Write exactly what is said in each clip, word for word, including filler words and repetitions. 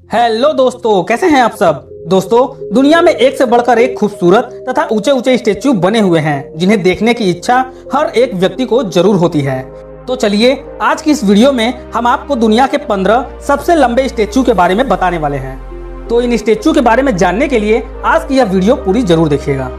Hello दोस्तों, कैसे हैं आप सब। दोस्तों, दुनिया में एक से बढ़कर एक खूबसूरत तथा ऊंचे ऊंचे स्टेच्यू बने हुए हैं जिन्हें देखने की इच्छा हर एक व्यक्ति को जरूर होती है। तो चलिए आज की इस वीडियो में हम आपको दुनिया के पंद्रह सबसे लंबे स्टेच्यू के बारे में बताने वाले हैं। तो इन स्टेच्यू के बारे में जानने के लिए आज की यह वीडियो पूरी जरूर देखिएगा।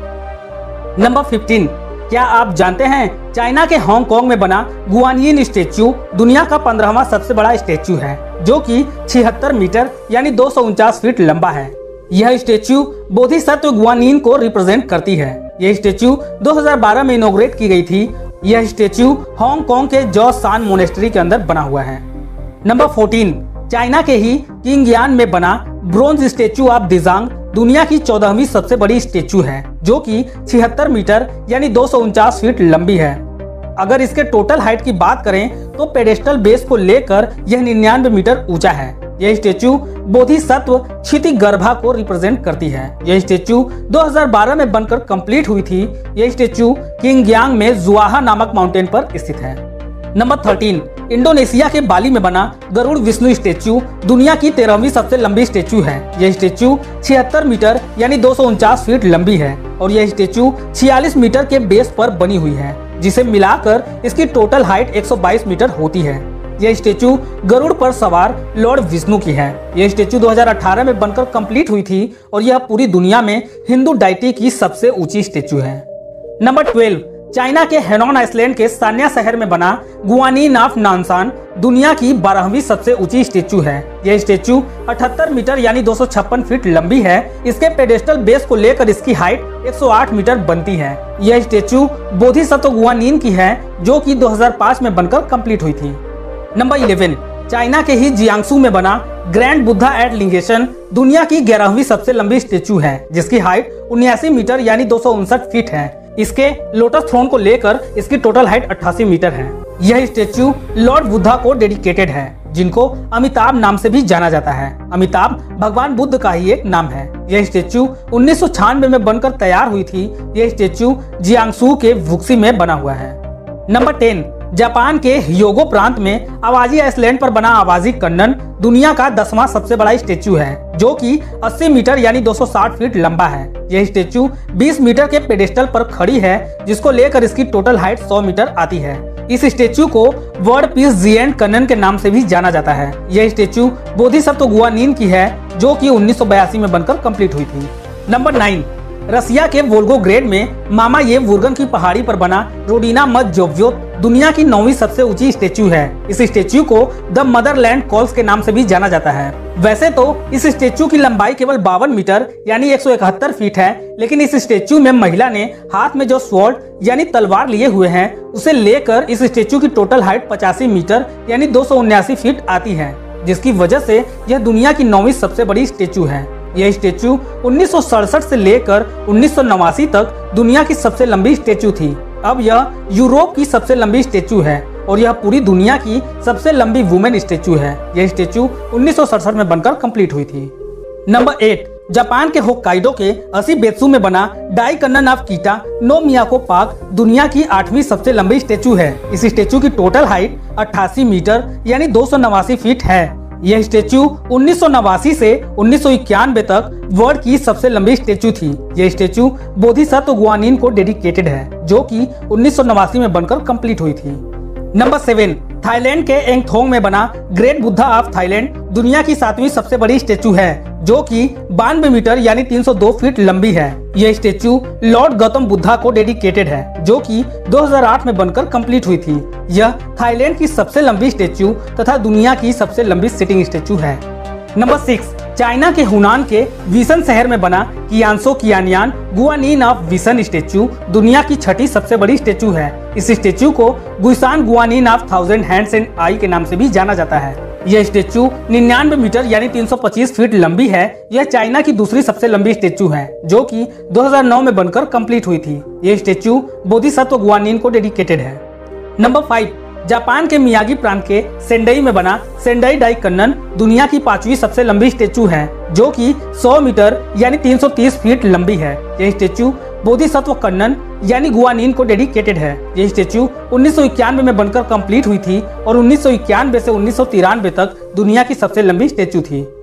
नंबर फिफ्टीन, क्या आप जानते हैं चाइना के हांगकांग में बना गुआनयिन स्टेच्यू दुनिया का पंद्रहवां सबसे बड़ा स्टेच्यू है, जो कि छिहत्तर मीटर यानी दो सौ उनचास फीट लंबा है। यह स्टेच्यू बोधिसत्व गुआनयिन को रिप्रेजेंट करती है। यह स्टेच्यू दो हज़ार बारह में इनॉग्रेट की गई थी। यह स्टेच्यू हांगकांग के जॉ सान मोनेस्ट्री के अंदर बना हुआ है। नंबर फोर्टीन, चाइना के ही किंगयान में बना ब्रोंज स्टेच्यू ऑफ दिजांग दुनिया की चौदहवीं सबसे बड़ी स्टेच्यू है, जो कि छिहत्तर मीटर यानी दो सौ उनचास फीट लंबी है। अगर इसके टोटल हाइट की बात करें तो पेडेस्टल बेस को लेकर यह निन्यानवे मीटर ऊंचा है। यह स्टेच्यू बोधिसत्व क्षितिगर्भा को रिप्रेजेंट करती है। यह स्टेच्यू दो हज़ार बारह में बनकर कंप्लीट हुई थी। यह स्टेच्यू किंगयांग में जुआहा नामक माउंटेन पर स्थित है। नंबर थर्टीन, इंडोनेशिया के बाली में बना गरुड़ विष्णु स्टेच्यू दुनिया की तेरहवीं सबसे लंबी स्टेच्यू है। यह स्टेच्यू छिहत्तर मीटर यानी दो सौ उनचास फीट लंबी है और यह स्टेच्यू छियालीस मीटर के बेस पर बनी हुई है, जिसे मिलाकर इसकी टोटल हाइट एक सौ बाईस मीटर होती है। यह स्टेच्यू गरुड़ पर सवार लॉर्ड विष्णु की है। यह स्टेच्यू दो हज़ार अठारह में बनकर कंप्लीट हुई थी और यह पूरी दुनिया में हिंदू डाइटी की सबसे ऊंची स्टेच्यू है। नंबर ट्वेल्व, चाइना के हेनॉन आइसलैंड के सान्या शहर में बना गुआनयिन ऑफ नानशान दुनिया की बारहवीं सबसे ऊंची स्टेच्यू है। यह स्टेच्यू अठहत्तर मीटर यानी दो सौ छप्पन फीट लंबी है। इसके पेडेस्टल बेस को लेकर इसकी हाइट एक सौ आठ मीटर बनती है। यह स्टेच्यू बोधिसत्व गुआनयिन की है, जो कि दो हज़ार पाँच में बनकर कंप्लीट हुई थी। नंबर इलेवन, चाइना के ही जियांगसू में बना ग्रैंड बुद्धा एट लिंगेशन दुनिया की ग्यारहवीं सबसे लंबी स्टेच्यू है, जिसकी हाइट उन्यासी मीटर यानी दो सौ उनसठ फीट है। इसके लोटस थ्रोन को लेकर इसकी टोटल हाइट अट्ठासी मीटर है। यह स्टेच्यू लॉर्ड बुद्धा को डेडिकेटेड है, जिनको अमिताभ नाम से भी जाना जाता है। अमिताभ भगवान बुद्ध का ही एक नाम है। यह स्टेच्यू उन्नीस सौ छियानवे में बनकर तैयार हुई थी। यह स्टेच्यू जियांगसू के वुक्सी में बना हुआ है। नंबर टेन, जापान के ह्योगो प्रांत में आवाजी आइसलैंड पर बना आवाजी कन्नन दुनिया का दसवां सबसे बड़ा स्टेच्यू है, जो कि अस्सी मीटर यानी दो सौ साठ फीट लंबा है। यह स्टेच्यू बीस मीटर के पेडेस्टल पर खड़ी है, जिसको लेकर इसकी टोटल हाइट सौ मीटर आती है। इस स्टेच्यू को वर्ल्ड पीस जिएंट कन्नन के नाम से भी जाना जाता है। यह स्टेच्यू बोधिसत्व गुआनयिन की है, जो कि उन्नीस सौ बयासी में बनकर कंप्लीट हुई थी। नंबर नाइन, रसिया के वोल्गोग्रेड में मामा ये वुर्गन की पहाड़ी पर बना रोडिना मदजोव्योत दुनिया की नौवीं सबसे ऊंची स्टेच्यू है। इस स्टेच्यू को द मदरलैंड कॉल्स के नाम से भी जाना जाता है। वैसे तो इस स्टेच्यू की लंबाई केवल बावन मीटर यानी एक सौ इकहत्तर फीट है, लेकिन इस स्टेच्यू में महिला ने हाथ में जो स्वॉर्ड यानी तलवार लिए हुए हैं, उसे लेकर इस स्टेच्यू की टोटल हाइट पचासी मीटर यानी दो सौ उन्यासी फीट आती है, जिसकी वजह से यह दुनिया की नौवीं सबसे बड़ी स्टेच्यू है। यह स्टेच्यू उन्नीस सौ सड़सठ से लेकर उन्नीस सौ नवासी तक दुनिया की सबसे लंबी स्टेच्यू थी। अब यह यूरोप की सबसे लंबी स्टेच्यू है और यह पूरी दुनिया की सबसे लंबी वुमेन स्टेच्यू है। यह स्टेच्यू उन्नीस सौ सड़सठ में बनकर कंप्लीट हुई थी। नंबर एट, जापान के होक्काइडो के अशिबेत्सु में बना Dai Kannon of Kita no Miyako park दुनिया की आठवीं सबसे लंबी स्टेच्यू है। इस स्टेच्यू की टोटल हाइट अट्ठासी मीटर यानी दो सौ नवासी फीट है। यह स्टेच्यू उन्नीस सौ नवासी से उन्नीस सौ इक्यानवे तक वर्ल्ड की सबसे लंबी स्टेच्यू थी। यह स्टेच्यू बोधिसत्व गुआनयिन को डेडिकेटेड है, जो कि उन्नीस सौ नवासी में बनकर कंप्लीट हुई थी। नंबर सेवन, थाईलैंड के एंगथोंग में बना ग्रेट बुद्धा ऑफ थाईलैंड दुनिया की सातवीं सबसे बड़ी स्टेच्यू है, जो कि बानवे मीटर यानी तीन सौ दो फीट लंबी है। यह स्टेच्यू लॉर्ड गौतम बुद्धा को डेडिकेटेड है, जो कि दो हज़ार आठ में बनकर कंप्लीट हुई थी। यह थाईलैंड की सबसे लंबी स्टेच्यू तथा दुनिया की सबसे लंबी सिटिंग स्टेच्यू है। नंबर सिक्स, चाइना के हुनान के विसन शहर में बना Qianshou Qianyan Guanyin of Weishan statue दुनिया की छठी सबसे बड़ी स्टेच्यू है। इस स्टेच्यू को Guishan Guanyin of thousand hands and eye के नाम से भी जाना जाता है। यह स्टेच्यू निन्यानवे मीटर यानी तीन सौ पच्चीस फीट लंबी है। यह चाइना की दूसरी सबसे लंबी स्टेच्यू है, जो कि दो हज़ार नौ में बनकर कंप्लीट हुई थी। यह स्टेच्यू बोधिसत्व गुआनयिन को डेडिकेटेड है। नंबर फाइव, जापान के मियागी प्रांत के सेंडई में बना सेंडई डाई कन्नन दुनिया की पांचवी सबसे लंबी स्टेच्यू है, जो कि सौ मीटर यानी तीन सौ तीस फीट लंबी है। यह स्टेच्यू बोधिसत्व कन्नन यानी गुआनयिन को डेडिकेटेड है। यह स्टेच्यू उन्नीस सौ इक्यानवे में बनकर कंप्लीट हुई थी और उन्नीस सौ इक्यानवे से उन्नीस सौ तिरानवे तक दुनिया की सबसे लंबी स्टेच्यू थी।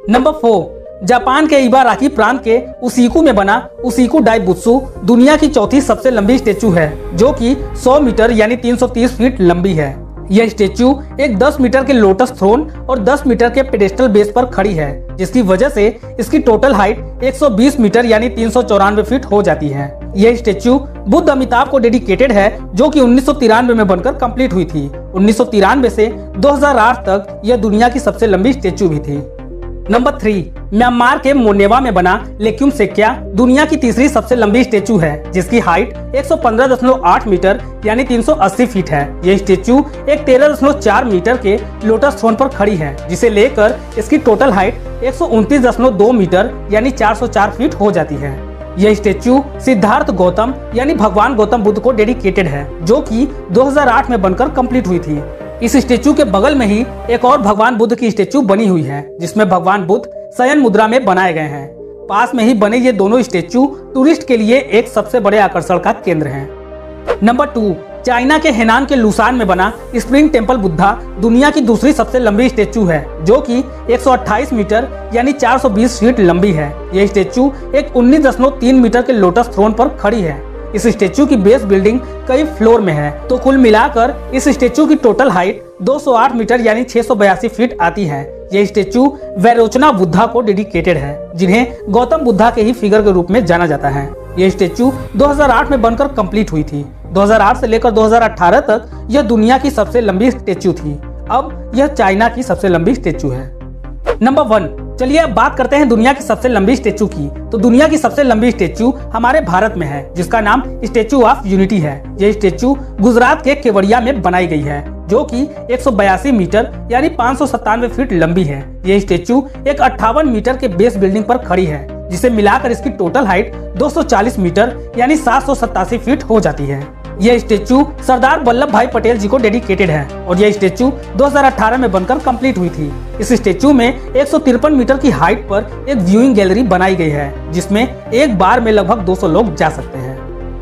नंबर फोर, जापान के इबाराकी प्रांत के उसिकु में बना उसिकु डाइबुत्सु दुनिया की चौथी सबसे लंबी स्टेचू है, जो कि सौ मीटर यानी तीन सौ तीस फीट लंबी है। यह स्टेचू एक दस मीटर के लोटस थ्रोन और दस मीटर के पेडेस्टल बेस पर खड़ी है, जिसकी वजह से इसकी टोटल हाइट एक सौ बीस मीटर यानी तीन सौ चौरानवे फीट हो जाती है। यह स्टेचू बुद्ध अमिताभ को डेडिकेटेड है, जो कि उन्नीस सौ तिरानवे में बनकर कंप्लीट हुई थी। उन्नीस सौ तिरानवे से दो हज़ार आठ तक यह दुनिया की सबसे लंबी स्टेचू भी थी। नंबर थ्री, म्यांमार के मोनेवा में बना लेक्युम सेक्या दुनिया की तीसरी सबसे लंबी स्टेचू है, जिसकी हाइट एक सौ पंद्रह दशमलव आठ मीटर यानी तीन सौ अस्सी फीट है। यह स्टेचू एक तेरह दशमलव चार मीटर के लोटस थ्रोन पर खड़ी है, जिसे लेकर इसकी टोटल हाइट एक सौ उनतीस दशमलव दो मीटर यानी चार सौ चार फीट हो जाती है। यह स्टेचू सिद्धार्थ गौतम यानी भगवान गौतम बुद्ध को डेडिकेटेड है, जो कि दो हज़ार आठ में बनकर कंप्लीट हुई थी। इस स्टेचू के बगल में ही एक और भगवान बुद्ध की स्टेचू बनी हुई है, जिसमें भगवान बुद्ध शयन मुद्रा में बनाए गए हैं। पास में ही बने ये दोनों स्टेचू टूरिस्ट के लिए एक सबसे बड़े आकर्षण का केंद्र हैं। नंबर टू, चाइना के हेनान के लुसान में बना स्प्रिंग टेम्पल बुद्धा दुनिया की दूसरी सबसे लंबी स्टेचू है, जो कि एक सौ अट्ठाईस मीटर यानी चार सौ बीस फीट लंबी है। यह स्टेचू एक उन्नीस दशमलव तीन मीटर के लोटस थ्रोन पर खड़ी है। इस स्टेचू की बेस बिल्डिंग कई फ्लोर में है, तो कुल मिलाकर इस स्टेचू की टोटल हाइट दो सौ आठ मीटर यानी छह सौ बयासी फीट आती है। यह स्टेचू वैरोचना बुद्धा को डेडिकेटेड है, जिन्हें गौतम बुद्धा के ही फिगर के रूप में जाना जाता है। यह स्टेचू दो हज़ार आठ में बनकर कंप्लीट हुई थी। दो हज़ार आठ से लेकर दो हज़ार अठारह तक यह दुनिया की सबसे लंबी स्टेचू थी। अब यह चाइना की सबसे लंबी स्टेचू है। नंबर वन, चलिए अब बात करते हैं दुनिया की सबसे लंबी स्टेचू की। तो दुनिया की सबसे लंबी स्टेचू हमारे भारत में है, जिसका नाम स्टेचू ऑफ यूनिटी है। यह स्टेचू गुजरात के केवड़िया में बनाई गई है, जो कि एक सौ बयासी मीटर यानी पाँच सौ सत्तानवे फीट लंबी है। यह स्टेचू एक अट्ठावन मीटर के बेस बिल्डिंग पर खड़ी है, जिसे मिलाकर इसकी टोटल हाइट दो सौ चालीस मीटर यानी सात सौ सत्तासी फीट हो जाती है। यह स्टेचू सरदार वल्लभ भाई पटेल जी को डेडिकेटेड है और यह स्टेचू दो हज़ार अठारह में बनकर कंप्लीट हुई थी। इस स्टेचू में एक सौ तिरपन मीटर की हाइट पर एक व्यूइंग गैलरी बनाई गई है, जिसमें एक बार में लगभग दो सौ लोग जा सकते हैं।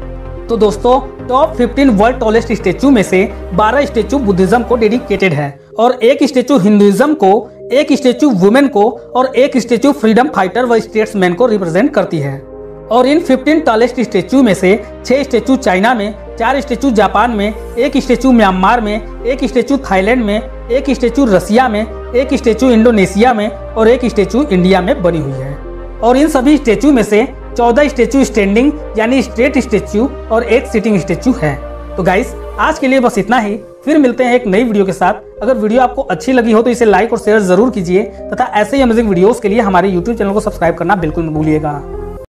तो दोस्तों, टॉप पंद्रह वर्ल्ड टॉलेस्ट स्टेचू में से बारह स्टेचू बुद्धिज्म को डेडिकेटेड है और एक स्टेचू हिंदुइज्म को, एक स्टेचू वुमेन को और एक स्टेचू फ्रीडम फाइटर व स्टेट्समैन को रिप्रेजेंट करती है। और इन पंद्रह टॉलेस्ट स्टेचू में से छह स्टेचू चाइना में, चार स्टेचू जापान में, एक स्टेचू म्यांमार में, एक स्टेचू थाईलैंड में, एक स्टेचू रसिया में, एक स्टेचू इंडोनेशिया में और एक स्टेचू इंडिया में बनी हुई है। और इन सभी स्टेचू में से चौदह स्टेचू स्टैंडिंग यानी स्ट्रेट स्टेचू और एक सिटिंग स्टेचू है। तो गाइस, आज के लिए बस इतना ही। फिर मिलते हैं एक नई वीडियो के साथ। अगर वीडियो आपको अच्छी लगी हो तो इसे लाइक और शेयर जरूर कीजिए तथा ऐसे ही अमेजिंग वीडियोस के लिए हमारे यूट्यूब चैनल को सब्सक्राइब करना बिल्कुल मत भूलिएगा।